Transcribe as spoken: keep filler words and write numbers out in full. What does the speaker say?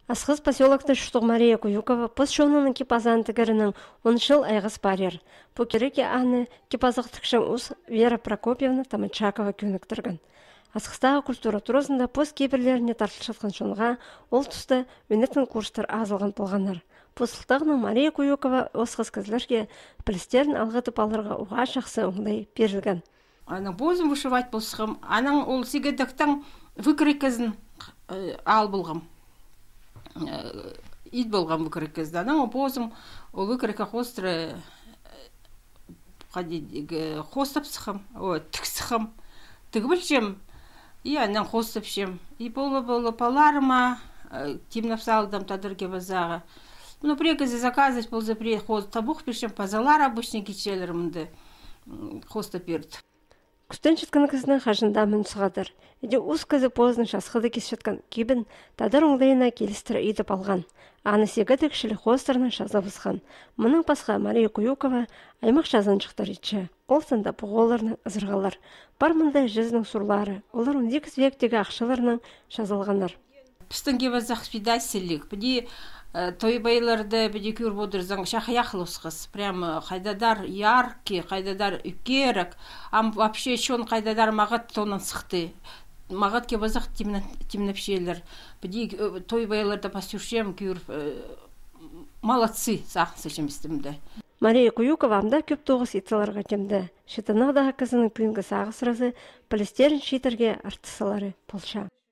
Асхыз поселокта Шутуг Мария Куюкова пос шонының кипазан тігірінің он жыл айғыз барер. Покереке аны кипазықтықшын ұс Вера Прокопьевна Тамачакова көніктіргін. Асқыстағы культура турасында пос кейбірлеріне тартылшатқан шонға ол тұста өнетін курстар азылған болғанар. Посылтағының Мария Куюкова осқыз кізлерге пілістерін алғытып алырға уға шақсы оңдай берілген. Аның бозым вышивать болсығым, аның ол сегедіктің выкрекізін ал болғым. Ид болған выкрекізді. Аның бозым ол выкрека хостры хостап сықым, тіксіқым, тігбілшем, и аның хостапшем. И болы-болы паларыма тимнапсалдым тадырге базаға. Ну, прекізі заказать бол запрет хост табух пешем, пазалар обычный кичелерімді хоста перді. Күстен шытканы кізінің қажында мүн сұғадыр. Еде ұз кізі позын шасқыды кес шыткан кебін тадар оңдайына келістірі едіп алған. Аны сегіді кішілі хостарының шаза бұсқан. Мұның пасқа Мария Куюкова аймақ жазанчықтар етші. Ол санда бұғоларының ызырғалар. Бар мұндай жүзінің сұрлары. Олар он екі вектегі ақшаларының шазалғанар. Пістің кебазақ спидасилік. Біде той байларды біде көр бодырзың шақаяқылысқыз. Прямо қайдадар яркий, қайдадар үкерік. Ам вообще шон қайдадар мағат тонын сықты. Мағат кебазақ темнапшелер. Біде той байларды пасюшем көр молодцы сақсы жемістімді. Мария Куюкова амда көп тоғыз етсаларға темді. Шетанағдағы қызының пүйінгі сағы сыразы пілістерін шетерге артысалары полша.